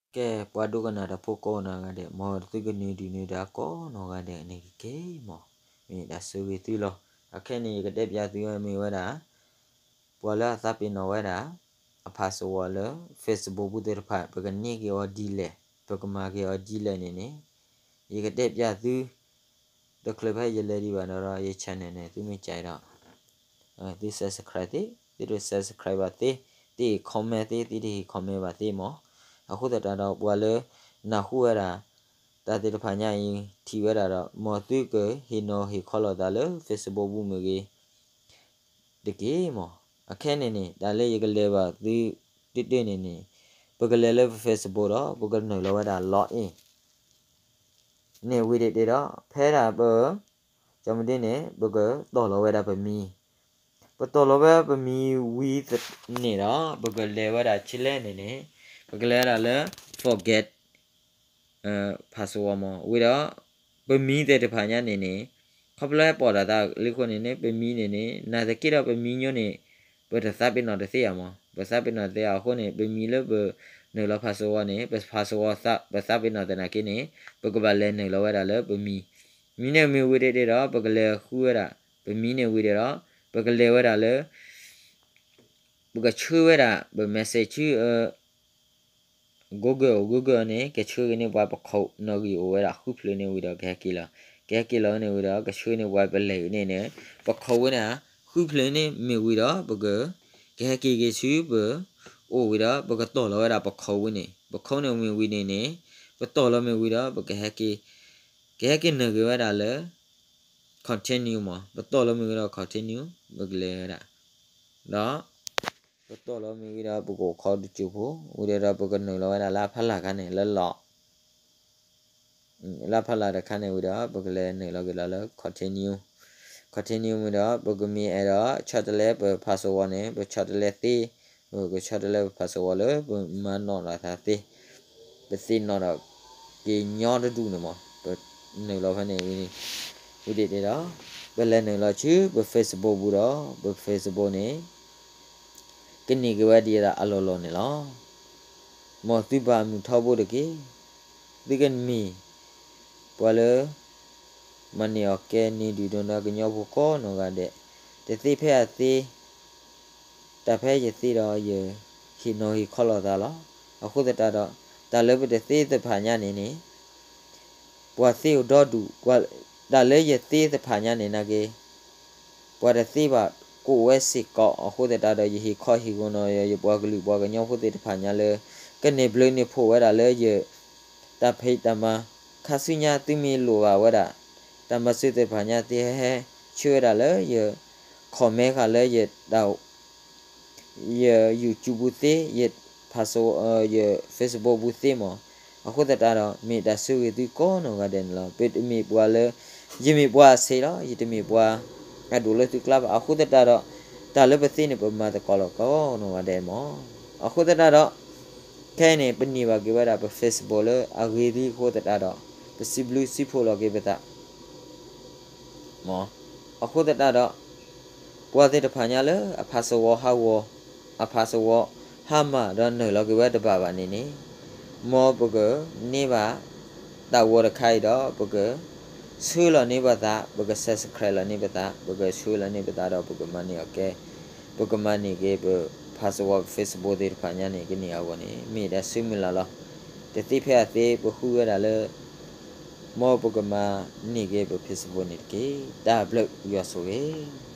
Ke puadu kana da poko na ga de mo tu ga ni di ni da ko no ga de ni ke mo mi da su wi tu lo a ke ni ga de pya tu mi wa da pwa la sa pi no wa da a pha so wa le Facebook bu de pha ba ga ni ke o di le ba ga ma ke o di le ni ye ga de pya tu da clip ha ye le di ba no ra ye channel ne tu mi chai da ti subscribe ti subscribe ba ti comment ti comment ba ti moအခုတတော့ဘွာလေနာခုရတာတာတေတဖာညာရင်ထီရတာတော့မော်သွေကဟီနိုဟီခေါ်လာတယ် Facebook ဘူးမကြီးတကေမောအခက်နေနေဒါလေရကလေးပါဒီတိနေနေပကလေးလေ Facebook တော့ပကနော်လောတာ log in နေဝိရတဲ့တော့ဖဲတာပေါ်ကျွန်မတင်နေပကတော့လောဝဲတာပမီပတော်လောဝဲပမီဝီနေတော့ပကလေးဝဲတာချစ်လဲနေနေပကလေးရလဲ forget password မှာဝီတော့ပမီတဲ့တဖာညာနေနေခပလဲပေါ်တာလိခွနေနေပမီနေနေနာတကိတော့ပမီညိုနေပဒသပိနော်တစေရမှာပစပိနော်တဲ့အခုနေပမီလဲပနေလော password နေပ password ပစပိနော်တနာကိနေပကပလဲနေလောဝဲတာလဲပမီမီနေမီဝီတဲ့တော့ပကလဲခူရတာပမီနေဝီတဲ့တော့ပကလဲဝဲတာလဲပကချွေဝဲတာပ message Google နဲ့ကချွေးနေဘွားပခုတ်နော်ကြီးဝဲတာခုဖလနေဝီတော့ကဲကီလာနေဝီတော့ကချွေးနေဘွားပလေနေနေပခုတ်ဝဲတာခုဖလနေမီဝီတော့ပကကဲကီချွေးပအိုဝီတော့ပကတော့လောဝဲတာပခုတ်ဝနေပခုတ်နေမီဝီနေနေပတော်လောမီဝီတော့ပကဲကီနေကြဝဲတာလဲ continue မှာပတော်လောမီဝီတော့ continue ပကလေတာနော်တော့လောမီဝီတော့ပကိုခေါ်တူချူဖို့ဝီတော့ပကနလောရလာဖလာကနေလလောလာဖလာတဲ့ခါနေဝီတော့ပကလေနေလောကလာ continue ဝီတော့ပကမီအဲ့တော့ချက်တလဲပ password နဲ့ပချက်တလဲသေးပချက်တလဲ password လဲမနော်လာတာသေးပစီနော်တော့ဒီညောတူနေမှာနေလောဖနေဝီဒီတော့ပလဲနေလောချူပ Facebook ဘူးတော့ပ Facebook နေကနေ့ကဝဒီရအလောလောနေလောမောတိပါမူထောက်ဖို့တကေဒီကမီပွာလမနီယောကဲနီဒီဒနာကညောဖို့ကောနောကတဲ့တသိဖဲအသေးတဖဲရသိတော့ရဟီနိုဟီခေါ်လာတာလောအခုတတော့ဒါလည်းပဲတသိသဖာညာနေနေပွာသိတော့ဒူပွာဒါလည်းရသိသဖာညာနေနာကေပွာတသိပါကိုဝဲစစ်ကောအခုတတော့ရဟီခေါ်ဟီကိုနော်ရပွာကလူပွာကညောဖို့တဖာညာလဲကနေဘလနေဖို့ဝဲတာလဲရတဖိတ်တမခါဆုညာတိမီလိုပါဝဲတာတမစစ်တဲ့ဘာညာတည်းဟဲချွေတာလဲရခေါ်မဲခါလဲရတော့ရ YouTube ဘူးသေးရဖာဆိုရ Facebook ဘူးသေးမအခုတတော့မိတဆူရဒီကောနော်ကတဲ့လားပိတမီပွာလဲယမီပွာဆေတော့ယတမီပွာအဒူလဲသူကလပ်အခုတတော့တာလဲပသိနေပမာတကောလောကောနော်ကတဲ့မအခုတတော့ခဲနေပနိဘာကေဘာပ Facebook လအဂေဒီခိုတတာတော့ပစီဘလူစီဖိုလောကေပတာမောအခုတတာတော့ပွာတဲ့တဖာညာလအဖာဆောဟာဝအဖာဆောဟာမတော့နော်လောကေဘာတပါပါနေနေမောပကနေပါတာဝရခိုင်တော့ပကဆူလနေပါတာပကဆက်စခရလနေပါတာပကဆူလနေပါတာတော့ပကမနီโอเคပကမနီကေပpassword Facebook တွေဖာညာနေကနေအောကနေမိတဲ့ဆွေးမလာလားတတိဖက်သေးဘခုရတာလေမောပကမနေကေ Facebook နေကေဒါဘလရဆိုကေ